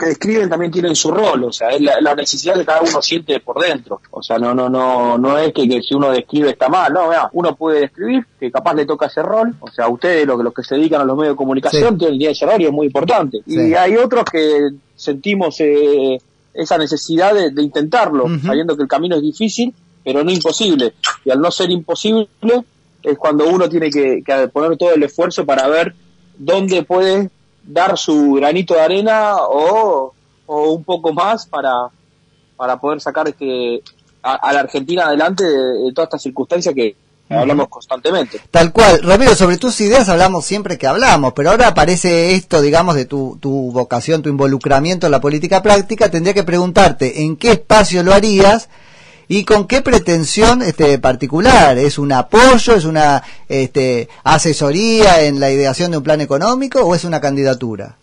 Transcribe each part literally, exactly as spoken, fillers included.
que describen también tienen su rol, o sea, es la, la necesidad que cada uno siente por dentro, o sea, no no no no es que, que si uno describe está mal, no, vea, uno puede describir, que capaz le toca ese rol, o sea, ustedes, los, los que se dedican a los medios de comunicación, sí, tienen ese rol y es muy importante, sí, y hay otros que sentimos eh, esa necesidad de, de intentarlo, uh-huh, sabiendo que el camino es difícil, pero no imposible, y al no ser imposible, es cuando uno tiene que, que poner todo el esfuerzo para ver dónde puede dar su granito de arena o, o un poco más para para poder sacar este a, a la Argentina adelante de, de todas estas circunstancias que uh-huh, hablamos constantemente. Tal cual. Ramiro, sobre tus ideas hablamos siempre que hablamos, pero ahora aparece esto, digamos, de tu, tu vocación, tu involucramiento en la política práctica. Tendría que preguntarte en qué espacio lo harías y con qué pretensión este particular. ¿Es un apoyo, es una este asesoría en la ideación de un plan económico o es una candidatura?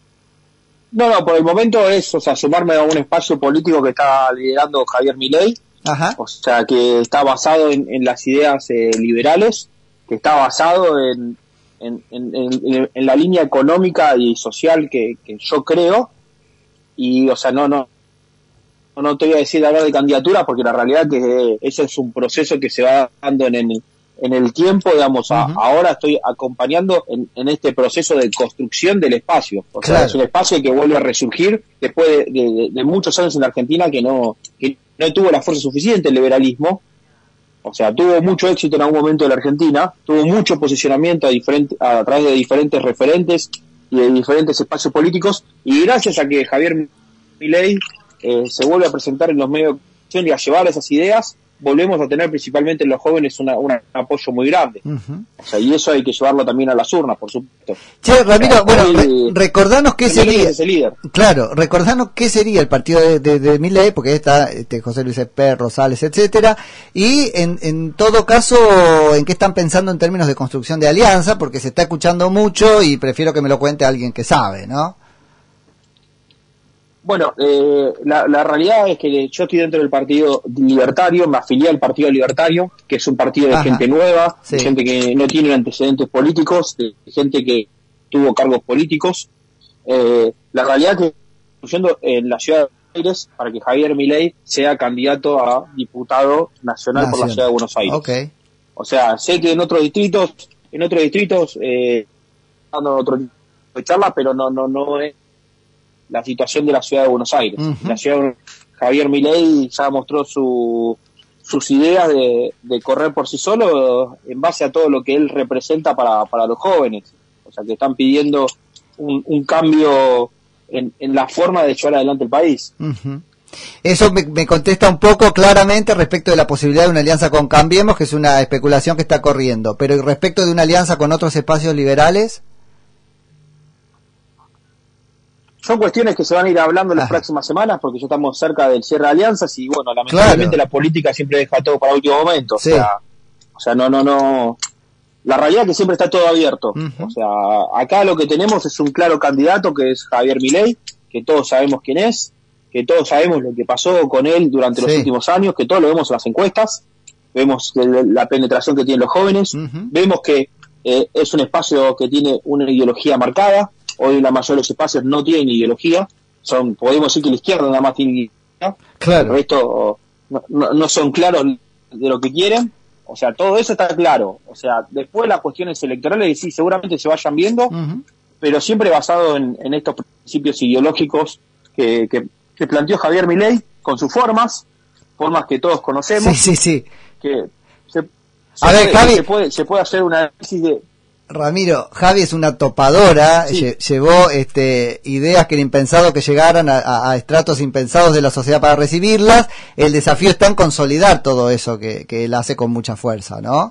No, no, por el momento es, o sea, sumarme a un espacio político que está liderando Javier Milei. Ajá. O sea, que está basado en, en las ideas eh, liberales, que está basado en, en, en, en, en la línea económica y social que, que yo creo, y, o sea, no, no, no te voy a decir hablar de candidatura porque la realidad es que eso es un proceso que se va dando en el, en el tiempo, digamos, a, uh-huh, ahora estoy acompañando en, en este proceso de construcción del espacio, o claro, sea, es un espacio que vuelve a resurgir después de, de, de muchos años en la Argentina que no, que no tuvo la fuerza suficiente el liberalismo, o sea, tuvo mucho éxito en algún momento de la Argentina, tuvo mucho posicionamiento a, diferente, a través de diferentes referentes y de diferentes espacios políticos, y gracias a que Javier Milei Eh, se vuelve a presentar en los medios de comunicación y a llevar esas ideas, volvemos a tener principalmente en los jóvenes una, una, un apoyo muy grande. Uh-huh. O sea, y eso hay que llevarlo también a las urnas, por supuesto. Che, Ramiro, bueno, re- recordanos qué sería. Ese líder. Claro, recordanos qué sería el partido de, de, de Milei, porque está este, José Luis Esper, Rosales, etcétera, y en, en todo caso, en qué están pensando en términos de construcción de alianza, porque se está escuchando mucho y prefiero que me lo cuente alguien que sabe, ¿no? Bueno, eh, la, la realidad es que yo estoy dentro del Partido Libertario, me afilié al Partido Libertario, que es un partido de Ajá. gente nueva, sí. de gente que no tiene antecedentes políticos, de gente que tuvo cargos políticos. Eh, la realidad es que construyendo en la ciudad de Buenos Aires para que Javier Milei sea candidato a diputado nacional Nación. por la ciudad de Buenos Aires. Okay. O sea, sé que en otros distritos, en otros distritos, eh, dando otro tipo de charla, pero no, no, no es la situación de la ciudad de Buenos Aires. Uh-huh. La ciudad de Javier Milei ya mostró su, sus ideas de, de correr por sí solo en base a todo lo que él representa para, para los jóvenes. O sea, que están pidiendo un, un cambio en, en la forma de llevar adelante el país. Uh-huh. Eso me, me contesta un poco claramente respecto de la posibilidad de una alianza con Cambiemos, que es una especulación que está corriendo. Pero respecto de una alianza con otros espacios liberales... Son cuestiones que se van a ir hablando en las Ajá. próximas semanas, porque ya estamos cerca del cierre de alianzas y, bueno, lamentablemente claro. la política siempre deja todo para último momento. Sí. O sea, o sea, no, no, no. La realidad es que siempre está todo abierto. Uh-huh. O sea, acá lo que tenemos es un claro candidato que es Javier Milei, que todos sabemos quién es, que todos sabemos lo que pasó con él durante sí. los últimos años, que todos lo vemos en las encuestas, vemos la penetración que tienen los jóvenes, uh-huh. vemos que eh, es un espacio que tiene una ideología marcada. Hoy la mayoría de los espacios no tienen ideología, son, podemos decir que la izquierda nada más tiene ideología, claro. el resto no, no, no son claros de lo que quieren, o sea, todo eso está claro, o sea, después las cuestiones electorales sí, seguramente se vayan viendo, uh-huh. pero siempre basado en, en estos principios ideológicos que, que, que planteó Javier Milei, con sus formas, formas que todos conocemos, sí, sí, sí. que se, A se, ver, puede, Javi... se, puede, se puede hacer un análisis de... Ramiro, Javi es una topadora, sí. lle- llevó este, ideas que era impensado que llegaran a, a, a estratos impensados de la sociedad para recibirlas. El desafío está en consolidar todo eso que, que él hace con mucha fuerza, ¿no?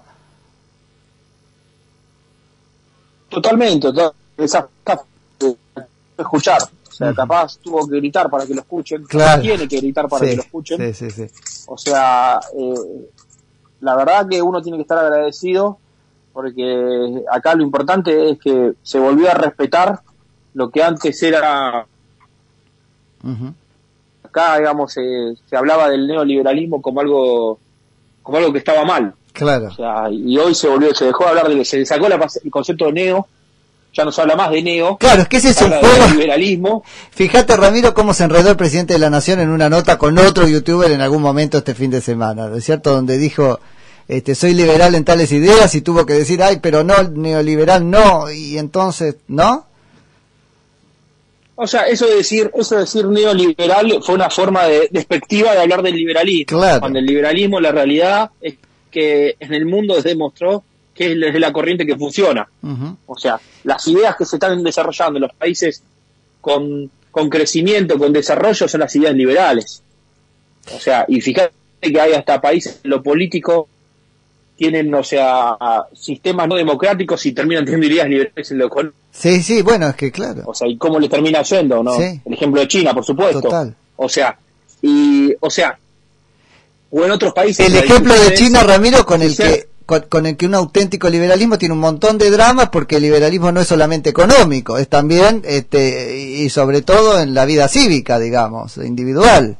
Totalmente, esa escuchar, o sea, uh-huh. capaz tuvo que gritar para que lo escuchen, claro. tiene que gritar para sí. que lo escuchen, sí, sí, sí. o sea, eh, la verdad que uno tiene que estar agradecido porque acá lo importante es que se volvió a respetar lo que antes era, uh-huh. acá digamos se, se hablaba del neoliberalismo como algo como algo que estaba mal, claro, o sea, y hoy se volvió, se dejó de hablar de, se sacó la, el concepto de neo, ya no se habla más de neo. Claro, es que ese es un juego de liberalismo. Fíjate, Ramiro, cómo se enredó el presidente de la Nación en una nota con otro youtuber en algún momento este fin de semana, ¿no es cierto? Donde dijo, este, soy liberal en tales ideas, y tuvo que decir, ay, pero no, neoliberal no, y entonces, ¿no? O sea, eso de decir, eso de decir neoliberal fue una forma de, despectiva de hablar del liberalismo. Claro. Cuando el liberalismo, la realidad es que en el mundo se demostró que es desde la corriente que funciona. Uh-huh. O sea, las ideas que se están desarrollando en los países con, con crecimiento, con desarrollo, son las ideas liberales. O sea, y fíjate que hay hasta países en lo político tienen, o sea, sistemas no democráticos y terminan teniendo ideas liberales en lo económico. Sí, sí, bueno, es que claro. O sea, ¿y cómo le termina yendo, no? Sí. El ejemplo de China, por supuesto. Total. O sea, y, o sea, o en otros países. El ejemplo de China, Ramiro, con el que Con, con el que un auténtico liberalismo tiene un montón de dramas, porque el liberalismo no es solamente económico, es también, este, y sobre todo en la vida cívica, digamos, individual.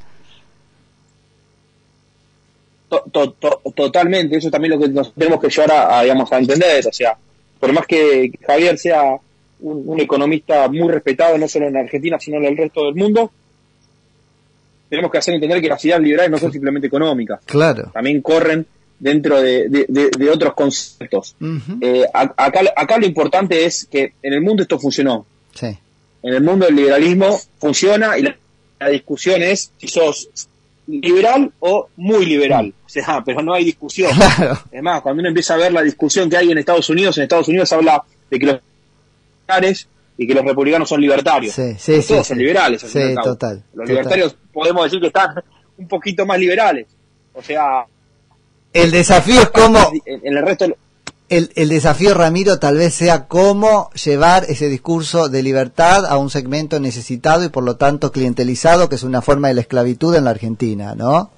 To, to, to, totalmente, eso también es lo que nos tenemos que llevar a, a, digamos, a entender. O sea, por más que Javier sea un, un economista muy respetado, no solo en Argentina, sino en el resto del mundo, tenemos que hacer entender que las ideas liberales no son simplemente económicas. Claro. También corren dentro de, de, de, de otros conceptos. Uh-huh. eh, acá, acá lo importante es que en el mundo esto funcionó. Sí. En el mundo el liberalismo funciona y la, la discusión es si sos liberal o muy liberal. O sea, pero no hay discusión. Claro. Es más, cuando uno empieza a ver la discusión que hay en Estados Unidos, en Estados Unidos habla de que los liberales y que los republicanos son libertarios. Sí, sí, sí, todos sí. son liberales. Sí, total. Los total. libertarios podemos decir que están un poquito más liberales. O sea... El desafío es cómo... En el resto... El, el desafío, Ramiro, tal vez sea cómo llevar ese discurso de libertad a un segmento necesitado y por lo tanto clientelizado, que es una forma de la esclavitud en la Argentina, ¿no?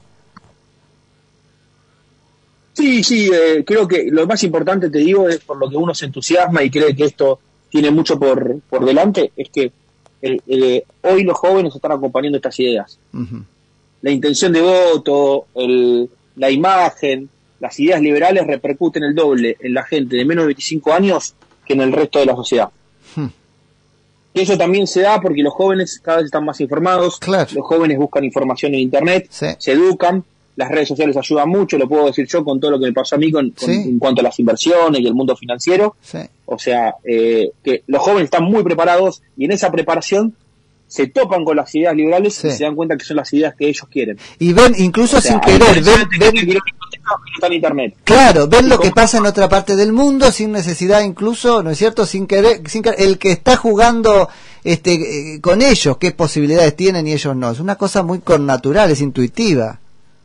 Sí, sí, eh, creo que lo más importante, te digo, es por lo que uno se entusiasma y cree que esto tiene mucho por, por delante, es que eh, eh, hoy los jóvenes están acompañando estas ideas. Uh-huh. La intención de voto, el... la imagen, las ideas liberales repercuten el doble en la gente de menos de veinticinco años que en el resto de la sociedad. Hmm. Y eso también se da porque los jóvenes cada vez están más informados, claro. Los jóvenes buscan información en internet, sí. Se educan, las redes sociales ayudan mucho, lo puedo decir yo con todo lo que me pasó a mí con, con, sí. en cuanto a las inversiones y el mundo financiero. Sí. O sea, eh, que los jóvenes están muy preparados y en esa preparación se topan con las ideas liberales sí. Y se dan cuenta que son las ideas que ellos quieren. Y ven, incluso o sea, sin querer, ven, ven está en internet. Claro, ven lo que pasa en otra parte del mundo sin necesidad, incluso, ¿no es cierto? Sin querer, sin querer, el que está jugando este eh, con ellos, qué posibilidades tienen y ellos no. Es una cosa muy connatural, es intuitiva.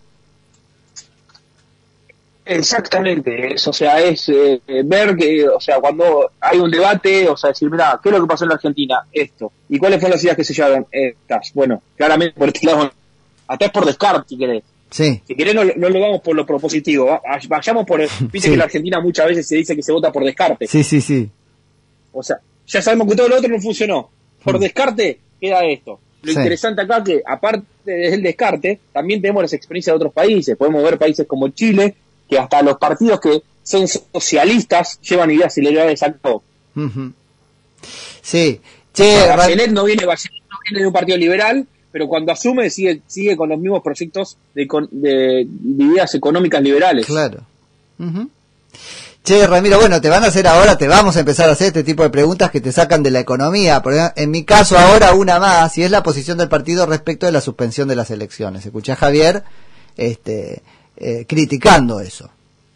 Exactamente, es, o sea, es eh, ver que, o sea, cuando hay un debate, o sea, decir, mira, ¿qué es lo que pasó en la Argentina? Esto. ¿Y cuáles fueron las ideas que se llevaron? Estas. Bueno, claramente por este lado, hasta es por descarte, si querés. Sí. Si querés, no, no lo vamos por lo propositivo, vayamos por el... Viste sí. Que en la Argentina muchas veces se dice que se vota por descarte. Sí, sí, sí. O sea, ya sabemos que todo lo otro no funcionó. Por mm. descarte queda esto. Lo sí. Interesante acá que, aparte del descarte, también tenemos las experiencias de otros países. Podemos ver países como Chile, que hasta los partidos que son socialistas llevan ideas liberales al todo. Uh-huh. Sí. Che, o sea, Bachelet no viene, Bachelet no viene de un partido liberal, pero cuando asume sigue sigue con los mismos proyectos de, de, de ideas económicas liberales. Claro. Uh-huh. Che, Ramiro, bueno, te van a hacer ahora, te vamos a empezar a hacer este tipo de preguntas que te sacan de la economía. Por ejemplo, en mi caso ahora una más, y es la posición del partido respecto de la suspensión de las elecciones. Escuché a Javier, este... Eh, criticando eso.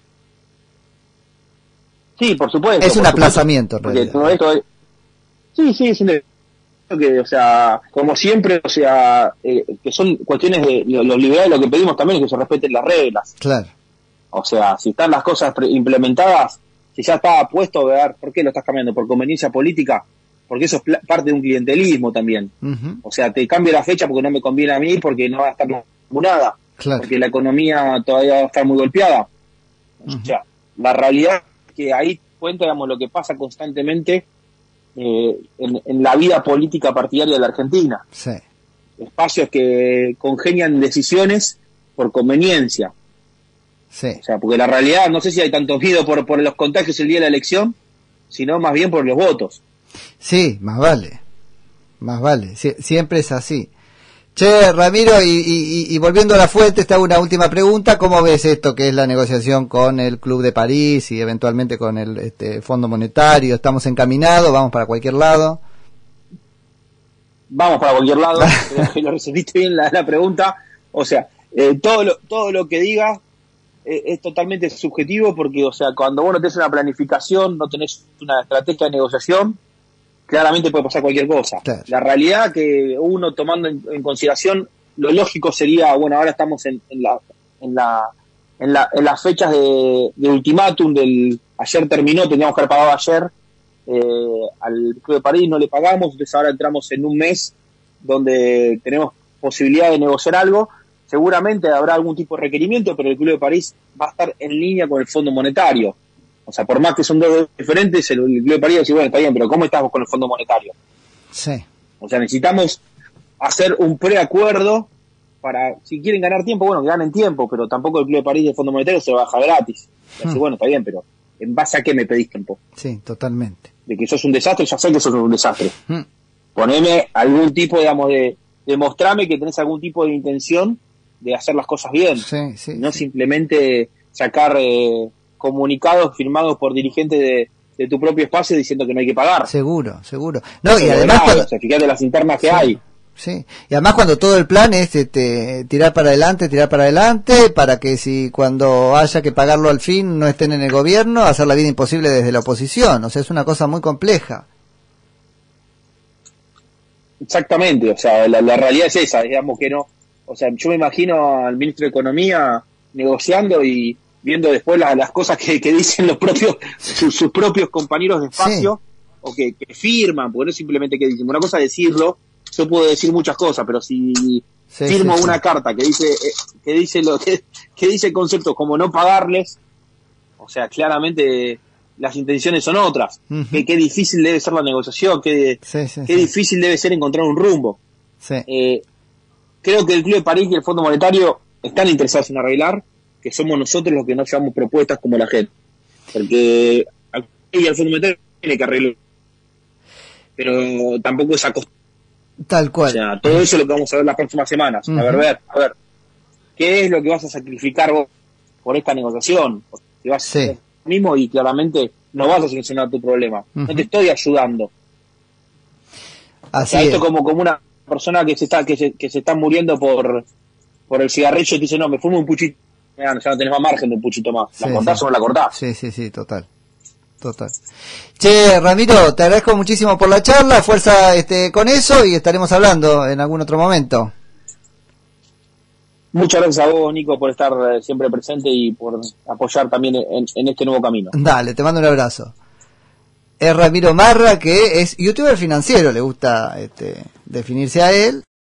Sí, por supuesto. Es un aplazamiento, en realidad. Todo esto es... Sí, sí, es un... que, o sea, como siempre, o sea, eh, que son cuestiones de los liberales, lo que pedimos también es que se respeten las reglas. Claro. O sea, si están las cosas implementadas, si ya está puesto, a ver, ¿por qué lo estás cambiando? ¿Por conveniencia política? Porque eso es parte de un clientelismo también. Uh-huh. O sea, te cambio la fecha porque no me conviene a mí, porque no va a estar vacunada. Claro. Porque la economía todavía va a estar muy golpeada. Uh-huh. O sea, la realidad es que ahí cuenta, digamos, lo que pasa constantemente eh, en, en la vida política partidaria de la Argentina. Sí. Espacios que congenian decisiones por conveniencia. Sí. O sea, porque la realidad, no sé si hay tanto miedo por, por los contagios el día de la elección, sino más bien por los votos. Sí, más vale, más vale, Sie siempre es así. Che, Ramiro, y, y, y volviendo a la fuente, te hago una última pregunta. ¿Cómo ves esto que es la negociación con el Club de París y eventualmente con el este, Fondo Monetario? ¿Estamos encaminados? ¿Vamos para cualquier lado? Vamos para cualquier lado. Lo resolviste bien la, la pregunta. O sea, eh, todo, lo, todo lo que digas eh, es totalmente subjetivo porque, o sea, cuando vos no tenés una planificación, no tenés una estrategia de negociación, claramente puede pasar cualquier cosa. Claro. La realidad que uno tomando en, en consideración, lo lógico sería, bueno, ahora estamos en, en la en la en la en las fechas de, de ultimátum del ayer terminó, teníamos que haber pagado ayer eh, al Club de París, no le pagamos, entonces ahora entramos en un mes donde tenemos posibilidad de negociar algo. Seguramente habrá algún tipo de requerimiento, pero el Club de París va a estar en línea con el Fondo Monetario. O sea, por más que son dos diferentes, el, el Club de París dice, bueno, está bien, pero ¿cómo estamos con el Fondo Monetario? Sí. O sea, necesitamos hacer un preacuerdo para, si quieren ganar tiempo, bueno, que ganen tiempo, pero tampoco el Club de París y el Fondo Monetario se baja gratis. Y así, hmm. bueno, está bien, pero ¿en base a qué me pedís tiempo? Sí, totalmente. De que sos un desastre, ya sé que sos un desastre. Hmm. Poneme algún tipo, digamos, de, demostrame que tenés algún tipo de intención de hacer las cosas bien. Sí, sí. No sí. simplemente sacar... Eh, comunicados firmados por dirigentes de, de tu propio espacio diciendo que no hay que pagar. Seguro, seguro. No, y además cuando... o sea, fíjate las internas que sí, hay. Sí, y además cuando todo el plan es este, tirar para adelante, tirar para adelante, para que si cuando haya que pagarlo al fin no estén en el gobierno, hacer la vida imposible desde la oposición. O sea, es una cosa muy compleja. Exactamente, o sea, la, la realidad es esa, digamos que no. O sea, yo me imagino al ministro de Economía negociando y viendo después las, las cosas que, que dicen los propios sus, sus propios compañeros de espacio, sí. o que, que firman, porque no es simplemente que dicen. Una cosa es decirlo, yo puedo decir muchas cosas, pero si sí, firmo sí, una sí. carta que dice eh, que dice lo que, que dice conceptos como no pagarles, o sea, claramente las intenciones son otras. Uh-huh. que, qué difícil debe ser la negociación, qué, sí, sí, qué sí. difícil debe ser encontrar un rumbo. Sí. Eh, creo que el Club de París y el Fondo Monetario están interesados en arreglar, que somos nosotros los que no llevamos propuestas como la gente, porque y el Fondo Monetario tiene que arreglar, pero tampoco es a costa. Tal cual. O sea, todo eso es lo que vamos a ver las próximas semanas. Uh-huh. A ver, ver, a ver, ¿qué es lo que vas a sacrificar vos por esta negociación? Porque vas sí. a hacer lo mismo y claramente no vas a solucionar tu problema. Uh-huh. No te estoy ayudando. Así o sea, es. Esto como como una persona que se está que se, que se está muriendo por por el cigarrillo y te dice, no, me fumo un puchito. Ya no tenés más margen de un puchito más. ¿La sí, cortás sí. o no la cortás? Sí, sí, sí, total. Total. Che, Ramiro, te agradezco muchísimo por la charla, fuerza este con eso y estaremos hablando en algún otro momento. Muchas gracias a vos, Nico, por estar siempre presente y por apoyar también en, en este nuevo camino. Dale, te mando un abrazo. Es Ramiro Marra, que es youtuber financiero, le gusta este, definirse a él.